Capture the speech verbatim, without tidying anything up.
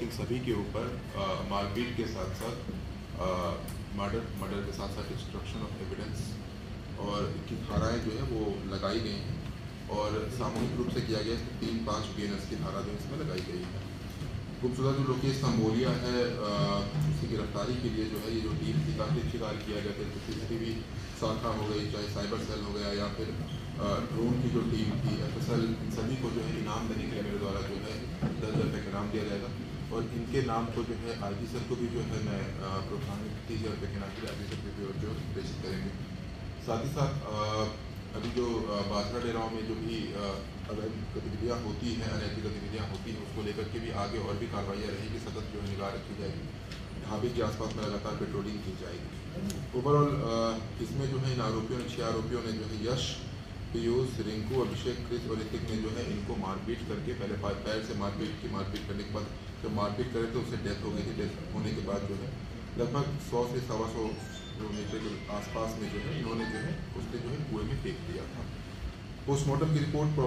इन सभी के ऊपर मारपीट के साथ साथ मर्डर मर्डर के साथ साथ डिस्ट्रक्शन ऑफ एविडेंस और इनकी धाराएँ जो है वो लगाई गई हैं और सामूहिक रूप से किया गया है। तीन पाँच बी एन एस की धारा जो इसमें लगाई गई है। गुमशुदा जो लोकेश तंबोलिया है उसकी गिरफ्तारी के लिए जो है ये जो टीम थी काफ़ी अच्छी कार्य किया गया था। सी सी टी वी शाखा हो गई, चाहे साइबर सेल हो गया या फिर ड्रोन की जो टीम थी, एफ एस एल, इन सभी को जो है इनाम देने के लिए मेरे द्वारा जो है दस हज़ार रुपये का इनाम दिया जाएगा और इनके नाम को जो है आई जी सर को भी जो है मैं प्रोत्साहन तीस हज़ार रुपये के नाम के लिए आई जी सर को भी जो प्रेषित करेंगे। साथ ही साथ अभी जो बाजरा डेराओं में जो भी अवैध गतिविधियाँ होती हैं, अनैतिक गतिविधियाँ होती हैं, उसको लेकर के भी आगे और भी कार्रवाइयाँ रहेंगी। सतत जो है निगाह रखी जाएगी। ढाबे के आसपास में लगातार पेट्रोलिंग की जाएगी। ओवरऑल इसमें जो है इन आरोपियों ने छः आरोपियों ने जो है यश, पीयूष, रिंकू, अभिषेक, क्रिस और ऋतिक ने जो है इनको मारपीट करके पहले पैर से मारपीट की मारपीट करने के बाद जब मारपीट करे तो उससे डेथ हो गई थी। डेथ होने के बाद जो है लगभग सौ से सवा सौ किलोमीटर के आसपास में जो है इन्होंने जो है उसने जो है कुएं में फेंक दिया था। पोस्टमार्टम की रिपोर्ट